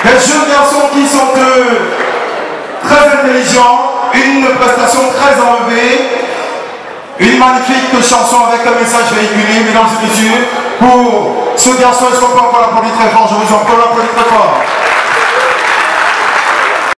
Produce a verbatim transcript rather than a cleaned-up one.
Des jeunes garçons qui sont euh, très intelligents, une prestation très enlevée, une magnifique chanson avec un message véhiculé, mesdames et messieurs. Pour ce garçon, est-ce qu'on peut encore l'applaudir très fort? Je vous en prie, l'applaudir très fort.